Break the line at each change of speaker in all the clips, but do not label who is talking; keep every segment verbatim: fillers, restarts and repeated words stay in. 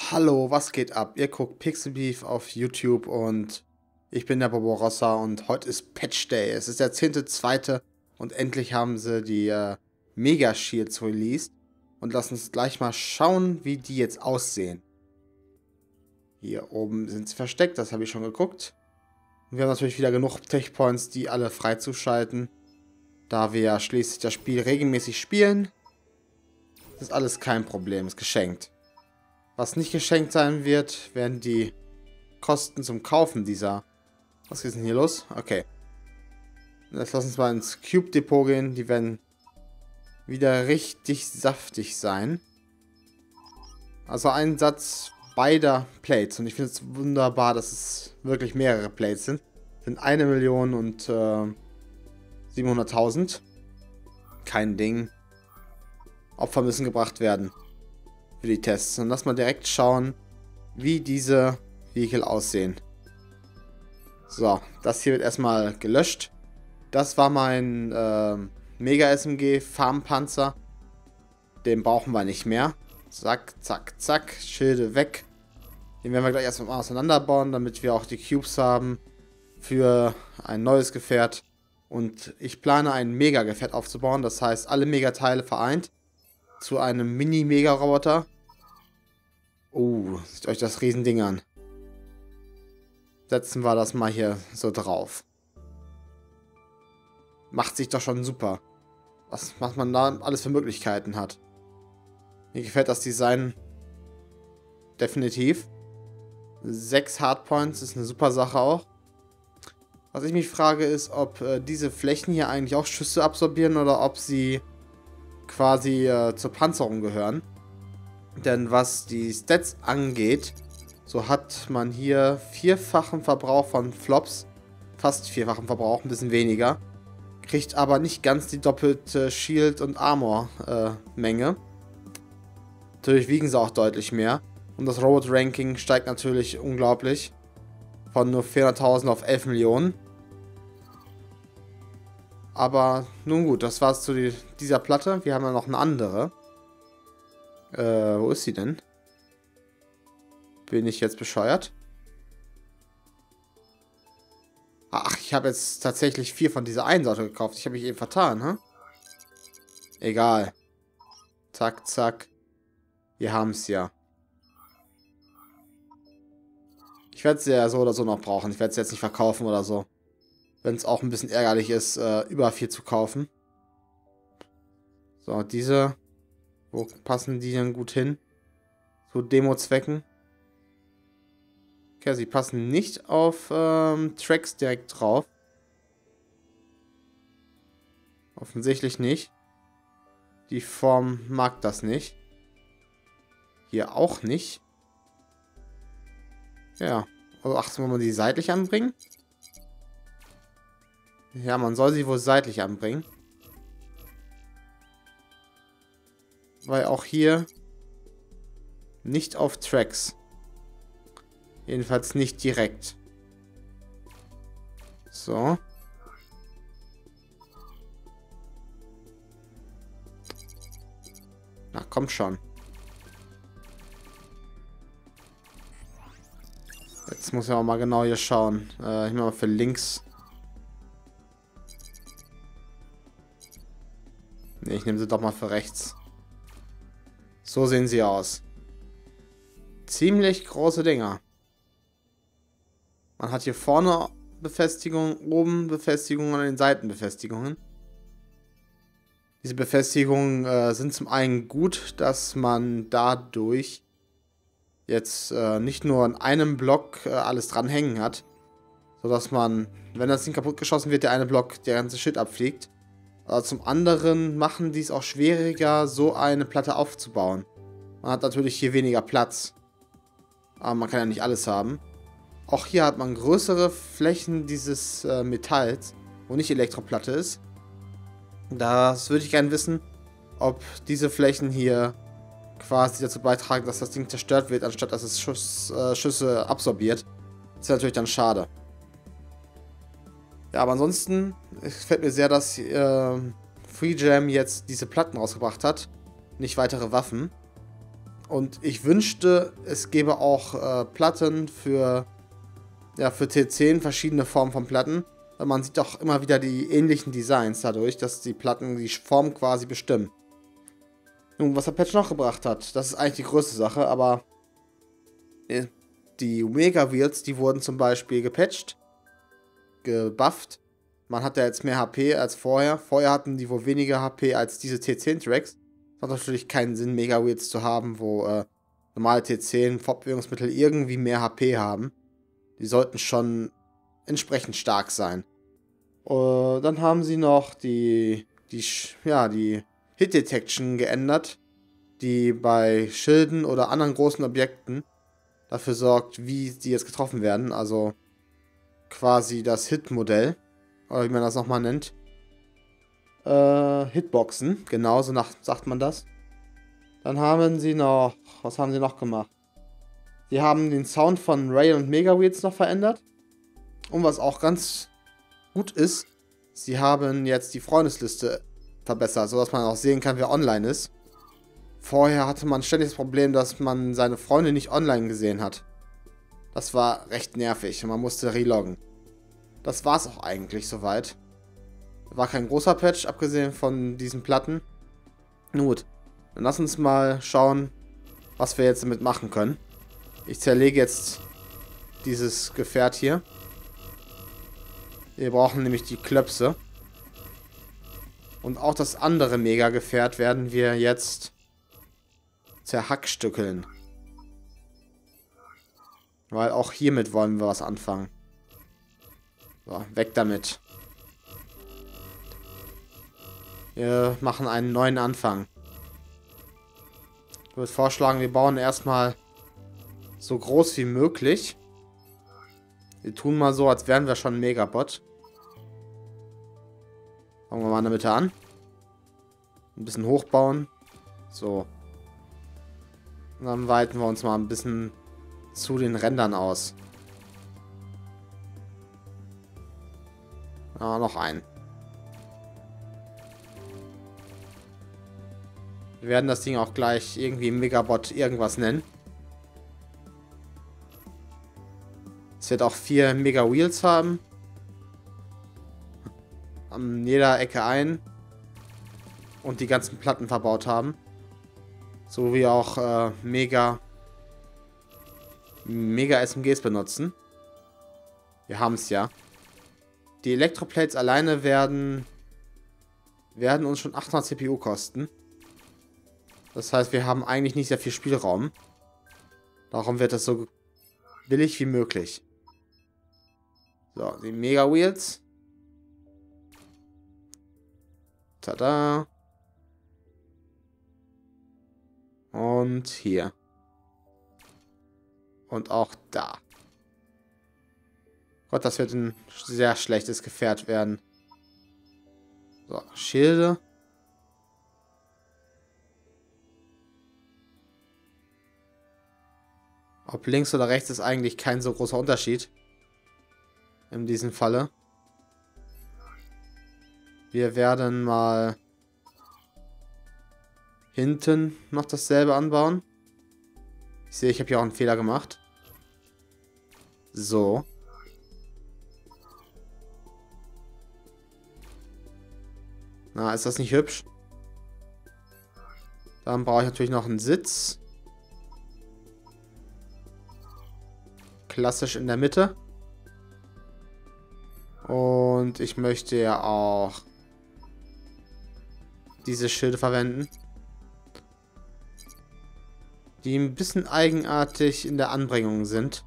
Hallo, was geht ab? Ihr guckt Pixelbeef auf YouTube und ich bin der Boborossa und heute ist Patch Day. Es ist der zehnte zweite und endlich haben sie die äh, Mega Shields released. Und lass uns gleich mal schauen, wie die jetzt aussehen. Hier oben sind sie versteckt, das habe ich schon geguckt. Und wir haben natürlich wieder genug Tech-Points, die alle freizuschalten. Da wir ja schließlich das Spiel regelmäßig spielen. Das ist alles kein Problem, ist geschenkt. Was nicht geschenkt sein wird, werden die Kosten zum Kaufen dieser... Was ist denn hier los? Okay. Jetzt lass uns mal ins Cube Depot gehen. Die werden wieder richtig saftig sein. Also ein Satz beider Plates. Und ich finde es wunderbar, dass es wirklich mehrere Plates sind. Das sind eine Million und äh, siebenhunderttausend. Kein Ding. Opfer müssen gebracht werden. Für die Tests. Und lass mal direkt schauen, wie diese Vehikel aussehen. So, das hier wird erstmal gelöscht. Das war mein äh, Mega S M G Farmpanzer. Den brauchen wir nicht mehr. Zack, zack, zack. Schilde weg. Den werden wir gleich erstmal auseinanderbauen, damit wir auch die Cubes haben für ein neues Gefährt. Und ich plane ein Mega-Gefährt aufzubauen. Das heißt, alle Megateile vereint zu einem Mini-Mega-Roboter. Oh, sieht euch das Riesending an. Setzen wir das mal hier so drauf. Macht sich doch schon super. Was, was man da alles für Möglichkeiten hat. Mir gefällt das Design definitiv. Sechs Hardpoints ist eine super Sache auch. Was ich mich frage ist, ob äh, diese Flächen hier eigentlich auch Schüsse absorbieren oder ob sie quasi äh, zur Panzerung gehören. Denn was die Stats angeht, so hat man hier vierfachen Verbrauch von Flops, fast vierfachen Verbrauch, ein bisschen weniger, kriegt aber nicht ganz die doppelte Shield- und Armor-Menge. Äh, natürlich wiegen sie auch deutlich mehr. Und das Robot-Ranking steigt natürlich unglaublich. Von nur vierhunderttausend auf elf Millionen. Aber nun gut, das war's zu die, dieser Platte. Wir haben ja noch eine andere. Äh, wo ist sie denn? Bin ich jetzt bescheuert? Ach, ich habe jetzt tatsächlich vier von dieser einen Sorte gekauft. Ich habe mich eben vertan, hä? Egal. Zack, zack. Wir haben es ja. Ich werde sie ja so oder so noch brauchen. Ich werde es jetzt nicht verkaufen oder so. Wenn es auch ein bisschen ärgerlich ist, äh, über vier zu kaufen. So, diese... Wo passen die denn gut hin? Zu Demo-Zwecken. Okay, sie passen nicht auf ähm, Tracks direkt drauf. Offensichtlich nicht. Die Form mag das nicht. Hier auch nicht. Ja. Also ach, soll man die seitlich anbringen? Ja, man soll sie wohl seitlich anbringen. Weil auch hier nicht auf Tracks. Jedenfalls nicht direkt. So. Na, kommt schon. Jetzt muss ich auch mal genau hier schauen. Äh, ich mache mal für links. Ne, ich nehme sie doch mal für rechts. So sehen sie aus. Ziemlich große Dinger. Man hat hier vorne Befestigungen, oben Befestigungen und an den Seiten Befestigungen. Diese Befestigungen äh, sind zum einen gut, dass man dadurch jetzt äh, nicht nur an einem Block äh, alles dranhängen hat, sodass man, wenn das Ding kaputt geschossen wird, der eine Block der ganze Shit abfliegt. Aber zum anderen machen die es auch schwieriger, so eine Platte aufzubauen. Man hat natürlich hier weniger Platz. Aber man kann ja nicht alles haben. Auch hier hat man größere Flächen dieses äh, Metalls, wo nicht Elektroplatte ist. Das würde ich gerne wissen, ob diese Flächen hier quasi dazu beitragen, dass das Ding zerstört wird, anstatt dass es Schuss, äh, Schüsse absorbiert. Das ist natürlich dann schade. Ja, aber ansonsten gefällt mir sehr, dass äh, Free Jam jetzt diese Platten rausgebracht hat. Nicht weitere Waffen. Und ich wünschte, es gäbe auch äh, Platten für, ja, für T zehn, verschiedene Formen von Platten. Weil man sieht doch immer wieder die ähnlichen Designs dadurch, dass die Platten die Form quasi bestimmen. Nun, was der Patch noch gebracht hat, das ist eigentlich die größte Sache, aber die Omega Wheels, die wurden zum Beispiel gepatcht, gebufft. Man hat ja jetzt mehr H P als vorher. Vorher hatten die wohl weniger H P als diese T zehn Tracks. Es hat natürlich keinen Sinn, Mega Wheels zu haben, wo äh, normale T zehn Fortbewegungsmittel irgendwie mehr H P haben. Die sollten schon entsprechend stark sein. Uh, dann haben sie noch die, die, ja, die Hit Detection geändert, die bei Schilden oder anderen großen Objekten dafür sorgt, wie die jetzt getroffen werden. Also quasi das Hit-Modell, oder wie man das nochmal nennt. Äh, Hitboxen, genau so nach, sagt man das. Dann haben sie noch, was haben sie noch gemacht? Sie haben den Sound von Ray und Mega Wheels noch verändert. Und was auch ganz gut ist, sie haben jetzt die Freundesliste verbessert, sodass man auch sehen kann, wer online ist. Vorher hatte man ständig das Problem, dass man seine Freunde nicht online gesehen hat. Das war recht nervig und man musste reloggen. Das war es auch eigentlich soweit. War kein großer Patch, abgesehen von diesen Platten. Nun gut, dann lass uns mal schauen, was wir jetzt damit machen können. Ich zerlege jetzt dieses Gefährt hier. Wir brauchen nämlich die Klöpse. Und auch das andere Mega-Gefährt werden wir jetzt zerhackstückeln. Weil auch hiermit wollen wir was anfangen. So, weg damit. Wir machen einen neuen Anfang. Ich würde vorschlagen, wir bauen erstmal so groß wie möglich. Wir tun mal so, als wären wir schon ein Megabot. Fangen wir mal in der Mitte an. Ein bisschen hochbauen. So. Und dann weiten wir uns mal ein bisschen zu den Rändern aus. Ah, noch einen. Wir werden das Ding auch gleich irgendwie Megabot irgendwas nennen. Es wird auch vier Mega Wheels haben. An jeder Ecke ein. Und die ganzen Platten verbaut haben. So wie auch äh, Mega Mega S M Gs benutzen. Wir haben es ja. Die Elektroplates alleine werden werden uns schon achthundert C P U kosten. Das heißt, wir haben eigentlich nicht sehr viel Spielraum. Darum wird das so billig wie möglich. So, die Mega Wheels. Tada. Und hier. Und auch da. Gott, das wird ein sehr schlechtes Gefährt werden. So, Schilde. Ob links oder rechts ist eigentlich kein so großer Unterschied. In diesem Falle. Wir werden mal hinten noch dasselbe anbauen. Ich sehe, ich habe hier auch einen Fehler gemacht. So. Na, ist das nicht hübsch? Dann brauche ich natürlich noch einen Sitz. Klassisch in der Mitte. Und ich möchte ja auch diese Schilde verwenden. Die ein bisschen eigenartig in der Anbringung sind.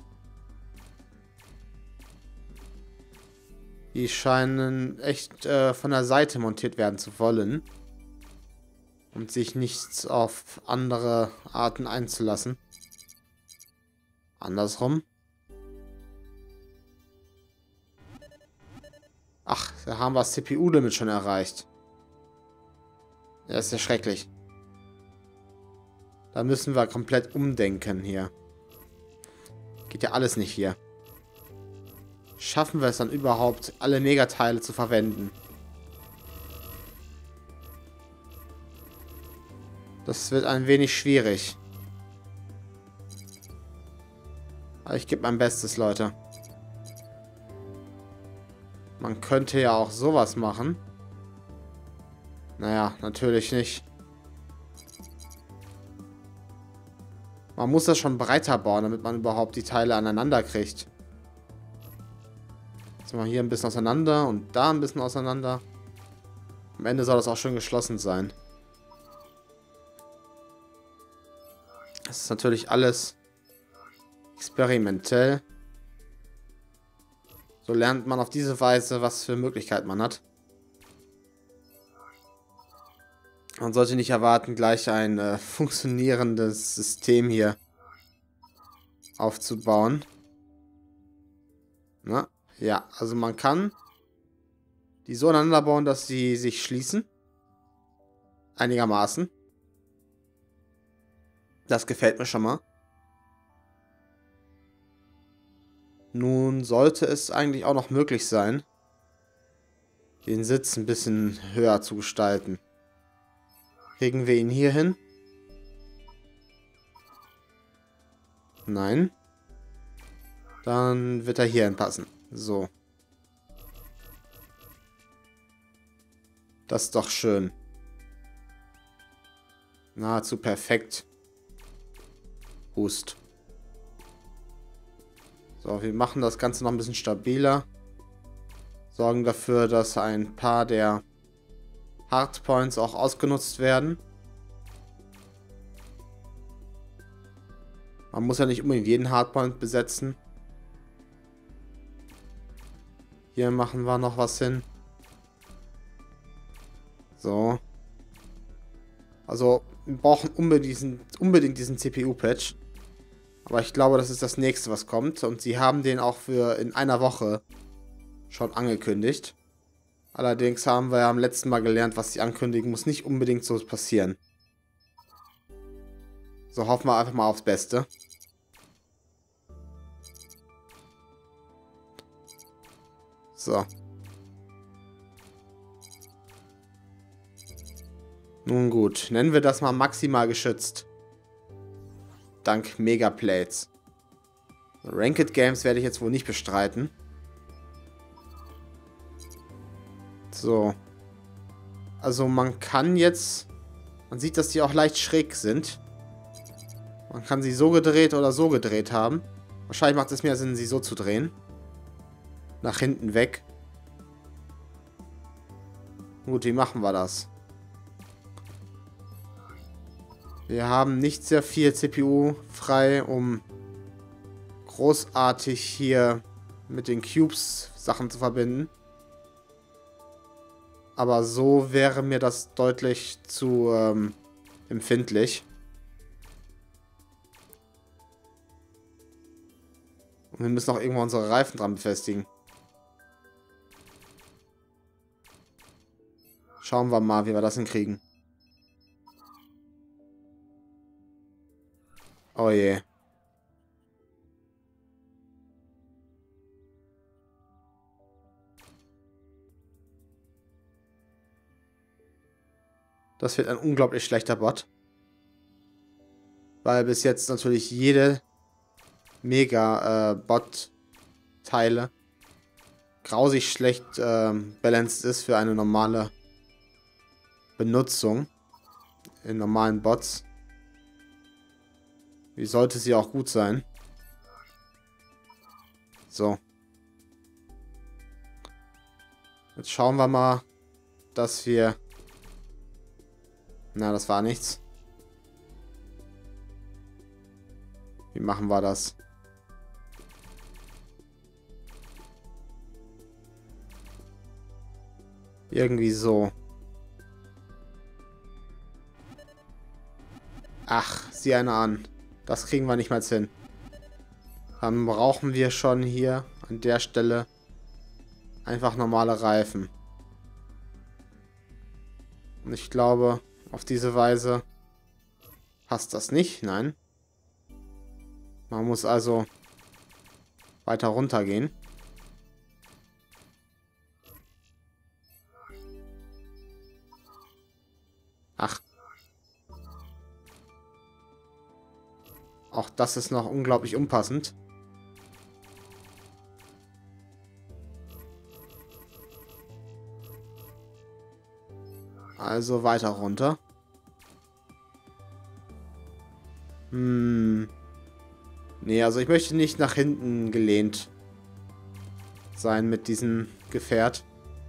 Die scheinen echt äh, von der Seite montiert werden zu wollen. Und sich nicht auf andere Arten einzulassen. Andersrum. Ach, da haben wir das C P U-Limit schon erreicht. Ja, ist ja schrecklich. Da müssen wir komplett umdenken hier. Geht ja alles nicht hier. Schaffen wir es dann überhaupt, alle Megateile zu verwenden? Das wird ein wenig schwierig. Aber ich gebe mein Bestes, Leute. Man könnte ja auch sowas machen. Naja, natürlich nicht. Man muss das schon breiter bauen, damit man überhaupt die Teile aneinander kriegt. Jetzt mal hier ein bisschen auseinander und da ein bisschen auseinander. Am Ende soll das auch schön geschlossen sein. Das ist natürlich alles experimentell. So lernt man auf diese Weise, was für Möglichkeiten man hat. Man sollte nicht erwarten, gleich ein äh, funktionierendes System hier aufzubauen. Na, ja, also man kann die so aneinander bauen, dass sie sich schließen. Einigermaßen. Das gefällt mir schon mal. Nun sollte es eigentlich auch noch möglich sein, den Sitz ein bisschen höher zu gestalten. Kriegen wir ihn hier hin? Nein. Dann wird er hier hinpassen. So. Das ist doch schön. Nahezu perfekt. Hust. So, wir machen das Ganze noch ein bisschen stabiler. Sorgen dafür, dass ein paar der Hardpoints auch ausgenutzt werden. Man muss ja nicht unbedingt jeden Hardpoint besetzen. Hier machen wir noch was hin. So. Also, wir brauchen unbedingt diesen, unbedingt diesen C P U-Patch. Aber ich glaube, das ist das nächste, was kommt. Und sie haben den auch für in einer Woche schon angekündigt. Allerdings haben wir ja am letzten Mal gelernt, was sie ankündigen, muss nicht unbedingt so passieren. So, hoffen wir einfach mal aufs Beste. So. Nun gut, nennen wir das mal maximal geschützt. Dank Megaplates. Ranked Games werde ich jetzt wohl nicht bestreiten. So. Also man kann jetzt... Man sieht, dass die auch leicht schräg sind. Man kann sie so gedreht oder so gedreht haben. Wahrscheinlich macht es mehr Sinn, sie so zu drehen. Nach hinten weg. Gut, wie machen wir das? Wir haben nicht sehr viel C P U frei, um großartig hier mit den Cubes Sachen zu verbinden. Aber so wäre mir das deutlich zu ähm, empfindlich. Und wir müssen auch irgendwo unsere Reifen dran befestigen. Schauen wir mal, wie wir das hinkriegen. Oh je. Das wird ein unglaublich schlechter Bot. Weil bis jetzt natürlich jede Mega-Bot-Teile grausig schlecht äh, balanced ist für eine normale Benutzung in normalen Bots. Wie sollte sie auch gut sein? So. Jetzt schauen wir mal, dass wir... Na, das war nichts. Wie machen wir das? Irgendwie so. Ach, sieh einer an. Das kriegen wir nicht mal hin. Dann brauchen wir schon hier an der Stelle einfach normale Reifen. Und ich glaube, auf diese Weise passt das nicht. Nein. Man muss also weiter runter gehen. Ach. Auch das ist noch unglaublich unpassend. Also weiter runter. Hm. Nee, also ich möchte nicht nach hinten gelehnt sein mit diesem Gefährt.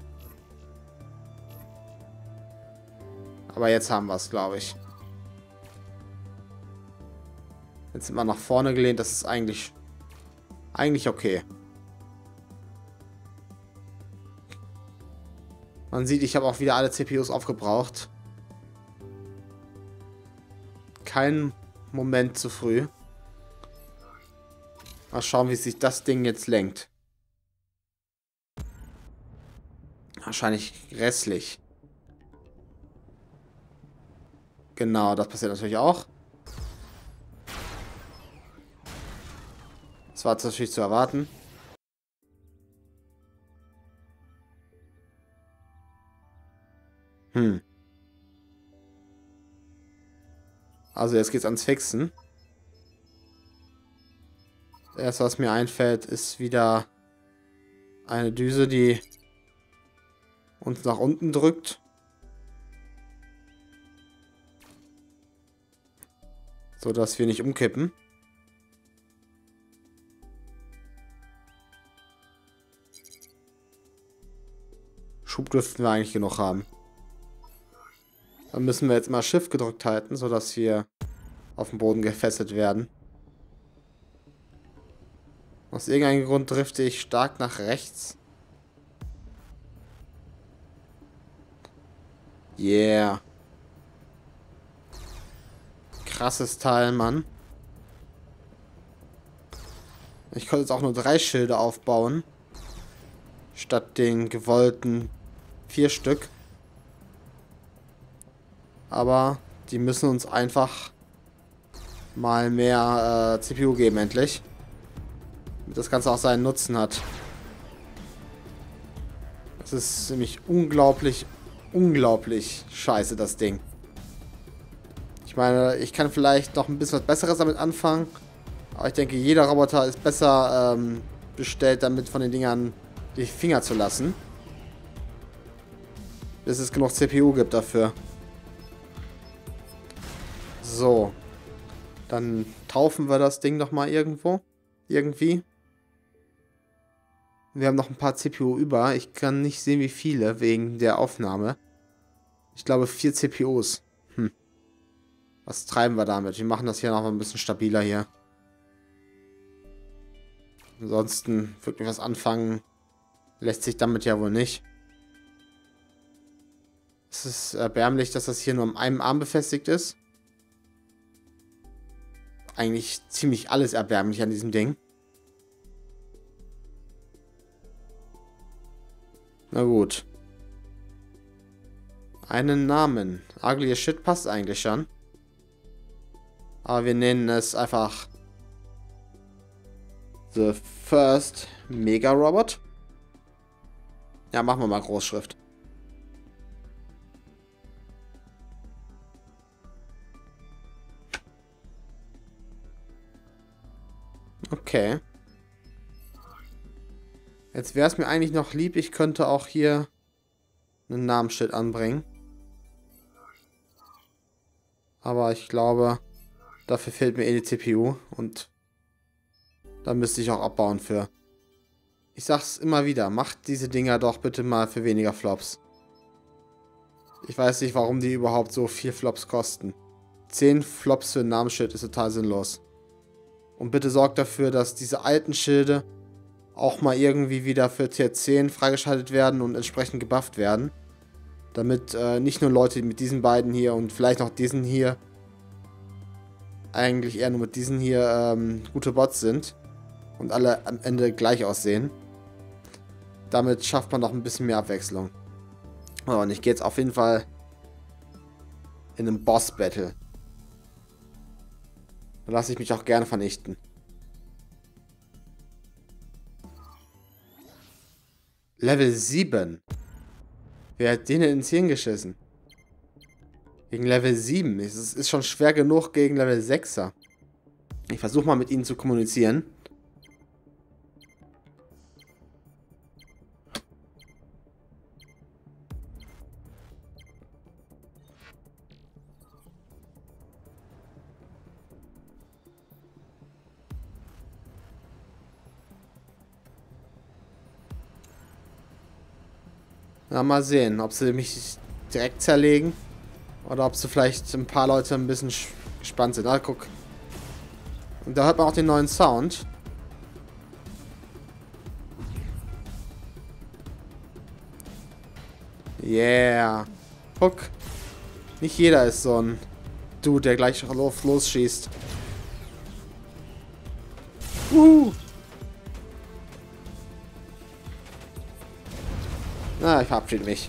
Aber jetzt haben wir es, glaube ich. Jetzt sind wir nach vorne gelehnt. Das ist eigentlich, eigentlich okay. Man sieht, ich habe auch wieder alle C P Us aufgebraucht. Kein Moment zu früh. Mal schauen, wie sich das Ding jetzt lenkt. Wahrscheinlich grässlich. Genau, das passiert natürlich auch. Das war natürlich zu erwarten. Hm. Also jetzt geht's ans Fixen. Das erste, was mir einfällt, ist wieder eine Düse, die uns nach unten drückt. So dass wir nicht umkippen. Schub dürften wir eigentlich genug haben. Dann müssen wir jetzt mal Shift gedrückt halten, sodass wir auf dem Boden gefesselt werden. Aus irgendeinem Grund drifte ich stark nach rechts. Yeah. Krasses Teil, Mann. Ich konnte jetzt auch nur drei Schilde aufbauen. Statt den gewollten vier Stück. Aber die müssen uns einfach mal mehr äh, C P U geben, endlich. Damit das Ganze auch seinen Nutzen hat. Das ist nämlich unglaublich, unglaublich scheiße, das Ding. Ich meine, ich kann vielleicht noch ein bisschen was Besseres damit anfangen. Aber ich denke, jeder Roboter ist besser ähm, bestellt, damit von den Dingern die Finger zu lassen. Bis es genug C P U gibt dafür. So. Dann taufen wir das Ding noch mal irgendwo. Irgendwie. Wir haben noch ein paar C P U über. Ich kann nicht sehen, wie viele, wegen der Aufnahme. Ich glaube, vier C P Us. Hm. Was treiben wir damit? Wir machen das hier noch ein bisschen stabiler hier. Ansonsten wirklich was anfangen lässt sich damit ja wohl nicht. Es ist erbärmlich, dass das hier nur an einem Arm befestigt ist. Eigentlich ziemlich alles erbärmlich an diesem Ding. Na gut. Einen Namen. Ugly as Shit passt eigentlich schon. Aber wir nennen es einfach The First Mega Robot. Ja, machen wir mal Großschrift. Okay. Jetzt wäre es mir eigentlich noch lieb, ich könnte auch hier ein Namensschild anbringen. Aber ich glaube, dafür fehlt mir eh die C P U und da müsste ich auch abbauen für. Ich sag's immer wieder, macht diese Dinger doch bitte mal für weniger Flops. Ich weiß nicht, warum die überhaupt so viel Flops kosten. zehn Flops für ein Namensschild ist total sinnlos. Und bitte sorgt dafür, dass diese alten Schilde auch mal irgendwie wieder für Tier zehn freigeschaltet werden und entsprechend gebufft werden. Damit äh, nicht nur Leute mit diesen beiden hier und vielleicht noch diesen hier, eigentlich eher nur mit diesen hier ähm, gute Bots sind und alle am Ende gleich aussehen. Damit schafft man noch ein bisschen mehr Abwechslung. Oh, und ich gehe jetzt auf jeden Fall in einen Boss-Battle. Da lasse ich mich auch gerne vernichten. Level sieben. Wer hat den denn ins Hirn geschissen? Gegen Level sieben. Es ist schon schwer genug gegen Level sechser. Ich versuche mal mit ihnen zu kommunizieren. Na, mal sehen, ob sie mich direkt zerlegen. Oder ob sie vielleicht ein paar Leute ein bisschen gespannt sind. Ah, guck. Und da hört man auch den neuen Sound. Yeah. Guck. Nicht jeder ist so ein Dude, der gleich los, losschießt. Uh. Na, ich verabschiede mich.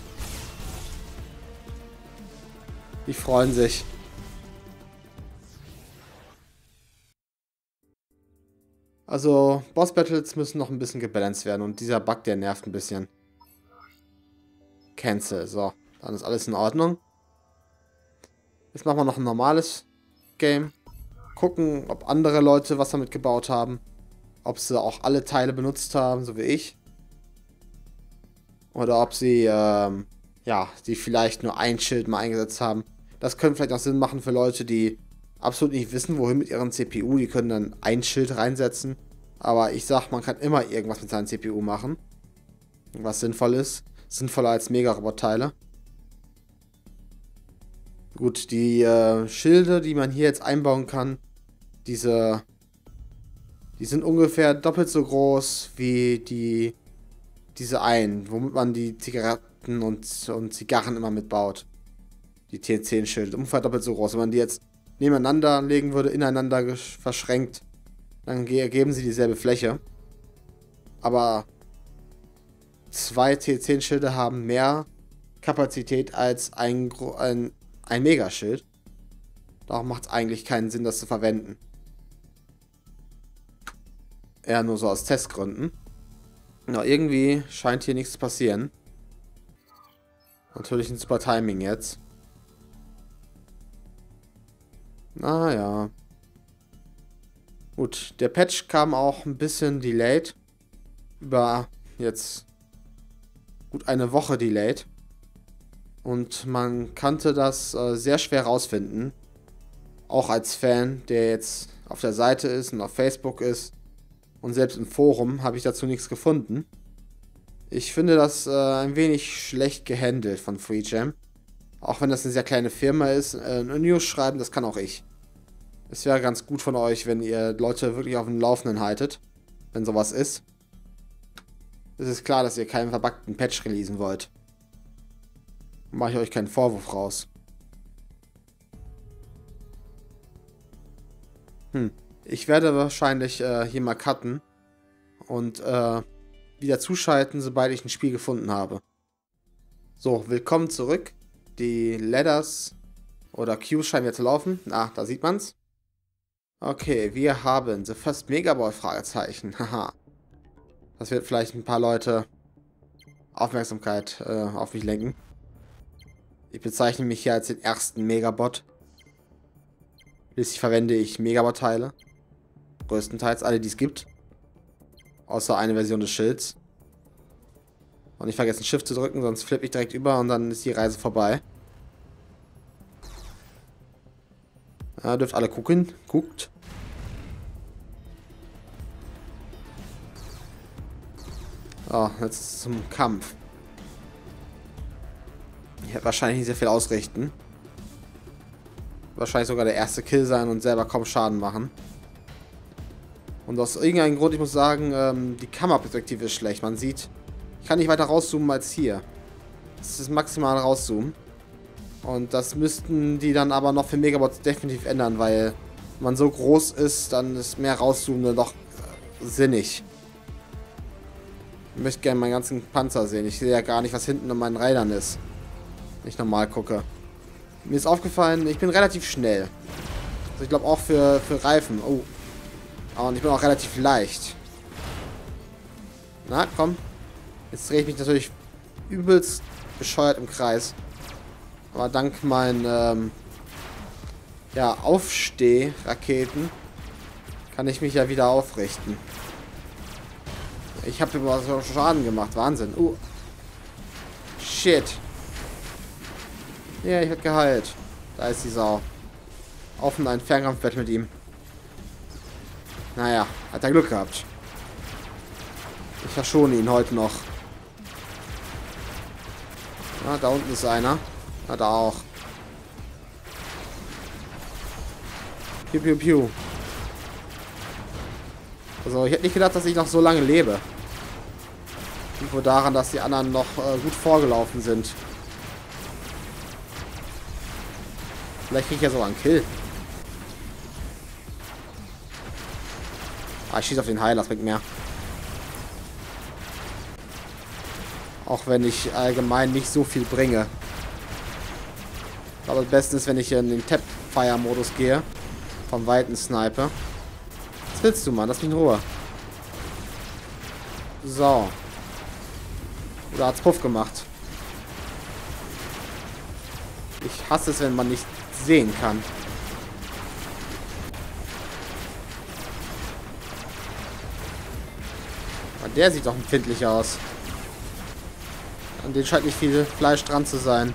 Die freuen sich. Also, Boss-Battles müssen noch ein bisschen gebalanced werden. Und dieser Bug, der nervt ein bisschen. Cancel. So, dann ist alles in Ordnung. Jetzt machen wir noch ein normales Game. Gucken, ob andere Leute was damit gebaut haben. Ob sie auch alle Teile benutzt haben, so wie ich. Oder ob sie, ähm, ja, die vielleicht nur ein Schild mal eingesetzt haben. Das könnte vielleicht auch Sinn machen für Leute, die absolut nicht wissen, wohin mit ihren C P U. Die können dann ein Schild reinsetzen. Aber ich sag, man kann immer irgendwas mit seinem C P U machen. Was sinnvoll ist. Sinnvoller als Mega-Robot-Teile. Gut, die äh, Schilde, die man hier jetzt einbauen kann, diese, die sind ungefähr doppelt so groß wie die, diese einen, womit man die Zigaretten und, und Zigarren immer mitbaut. Die T zehn-Schilde, ungefähr doppelt so groß. Wenn man die jetzt nebeneinander legen würde, ineinander verschränkt, dann ergeben sie dieselbe Fläche. Aber zwei T zehn-Schilde haben mehr Kapazität als ein, ein, ein Megaschild. Darum macht es eigentlich keinen Sinn, das zu verwenden. Eher nur so aus Testgründen. Na, irgendwie scheint hier nichts zu passieren. Natürlich ein super Timing jetzt. Naja. Gut, der Patch kam auch ein bisschen delayed. Über jetzt gut eine Woche delayed. Und man konnte das äh, sehr schwer rausfinden. Auch als Fan, der jetzt auf der Seite ist und auf Facebook ist. Und selbst im Forum habe ich dazu nichts gefunden. Ich finde das äh, ein wenig schlecht gehandelt von FreeJam. Auch wenn das eine sehr kleine Firma ist. Äh, News schreiben, das kann auch ich. Es wäre ganz gut von euch, wenn ihr Leute wirklich auf dem Laufenden haltet. Wenn sowas ist. Es ist klar, dass ihr keinen verbuggten Patch releasen wollt. Mache ich euch keinen Vorwurf raus. Hm. Ich werde wahrscheinlich äh, hier mal cutten. Und äh, wieder zuschalten, sobald ich ein Spiel gefunden habe. So, willkommen zurück. Die Ladders oder Queues scheinen jetzt zu laufen. Ah, da sieht man's. Okay, wir haben The First Megaball Fragezeichen. Haha. Das wird vielleicht ein paar Leute Aufmerksamkeit äh, auf mich lenken. Ich bezeichne mich hier als den ersten Megabot. Schließlich verwende ich Megabot-Teile. Größtenteils alle, die es gibt. Außer eine Version des Schilds. Und nicht vergessen Shift zu drücken, sonst flippe ich direkt über und dann ist die Reise vorbei. Ja, dürft alle gucken. Guckt. Oh, jetzt zum Kampf. Ich werde wahrscheinlich nicht sehr viel ausrichten. Wahrscheinlich sogar der erste Kill sein und selber kaum Schaden machen. Und aus irgendeinem Grund, ich muss sagen, ähm, die Kameraperspektive ist schlecht. Man sieht, ich kann nicht weiter rauszoomen als hier. Das ist maximal rauszoomen. Und das müssten die dann aber noch für Megabots definitiv ändern, weil wenn man so groß ist, dann ist mehr rauszoomen doch äh, sinnig. Ich möchte gerne meinen ganzen Panzer sehen. Ich sehe ja gar nicht, was hinten an meinen Rädern ist. Wenn ich normal gucke. Mir ist aufgefallen, ich bin relativ schnell. Also ich glaube auch für, für Reifen. Oh. Und ich bin auch relativ leicht. Na, komm. Jetzt drehe ich mich natürlich übelst bescheuert im Kreis. Aber dank meinen ähm, ja, Aufsteh-Raketen kann ich mich ja wieder aufrichten. Ich habe immer so Schaden gemacht. Wahnsinn. Uh. Shit. Ja, ich werde geheilt. Da ist die Sau. Offen ein Fernkampfbett mit ihm. Naja, hat er Glück gehabt. Ich verschone ihn heute noch. Ah, da unten ist einer. Ah, da auch. Piu, piu, piu. Also, ich hätte nicht gedacht, dass ich noch so lange lebe. Liegt wohl daran, dass die anderen noch äh, gut vorgelaufen sind. Vielleicht kriege ich ja sogar einen Kill. Ah, ich schieße auf den Heiler, das bringt mehr. Auch wenn ich allgemein nicht so viel bringe. Aber am besten ist, wenn ich in den Tap-Fire-Modus gehe. Vom weiten Sniper. Was willst du, Mann? Lass mich in Ruhe. So. Oder hat's Puff gemacht? Ich hasse es, wenn man nicht sehen kann. Aber der sieht doch empfindlich aus. An den scheint nicht viel Fleisch dran zu sein.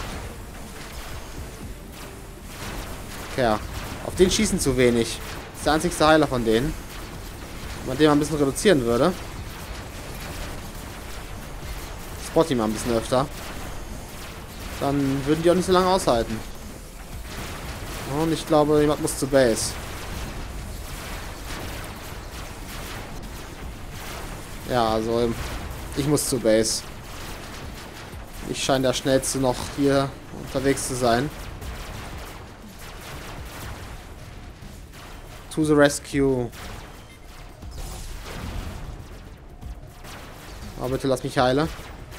Ja, auf den schießen zu wenig. Das ist der einzigste Heiler von denen. Wenn man den mal ein bisschen reduzieren würde. Spot ihn mal ein bisschen öfter. Dann würden die auch nicht so lange aushalten. Und ich glaube, jemand muss zur Base. Ja, also ich muss zur Base. Ich scheine der Schnellste noch hier unterwegs zu sein. To the rescue. Aber bitte lass mich heilen.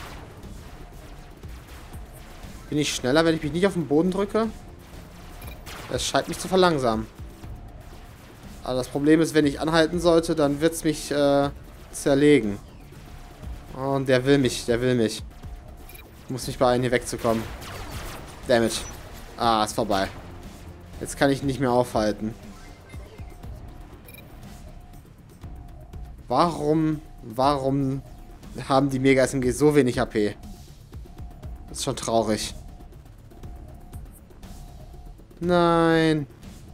Bin ich schneller, wenn ich mich nicht auf den Boden drücke? Es scheint mich zu verlangsamen. Aber das Problem ist, wenn ich anhalten sollte, dann wird es mich äh, zerlegen. Und der will mich, der will mich. Ich muss mich beeilen, hier wegzukommen. Dammit. Ah, ist vorbei. Jetzt kann ich ihn nicht mehr aufhalten. Warum, warum haben die Mega S M G so wenig H P? Das ist schon traurig. Nein.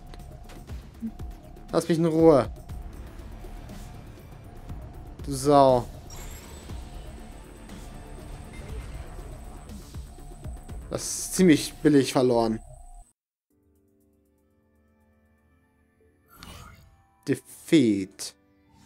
Lass mich in Ruhe. Du Sau. Das ist ziemlich billig verloren. Defeat.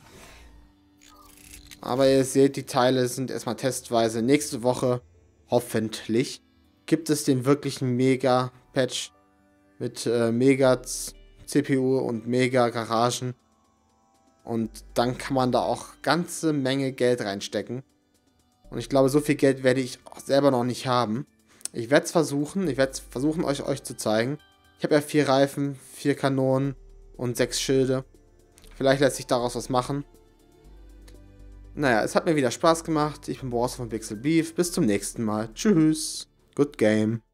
Aber ihr seht, die Teile sind erstmal testweise. Nächste Woche, hoffentlich, gibt es den wirklichen Mega-Patch mit äh, Mega-C P U und Mega-Garagen. Und dann kann man da auch ganze Menge Geld reinstecken. Und ich glaube, so viel Geld werde ich auch selber noch nicht haben. Ich werde es versuchen. Ich werde es versuchen, euch, euch zu zeigen. Ich habe ja vier Reifen, vier Kanonen und sechs Schilde. Vielleicht lässt sich daraus was machen. Naja, es hat mir wieder Spaß gemacht. Ich bin Boris von Pixel Beef. Bis zum nächsten Mal. Tschüss. Good game.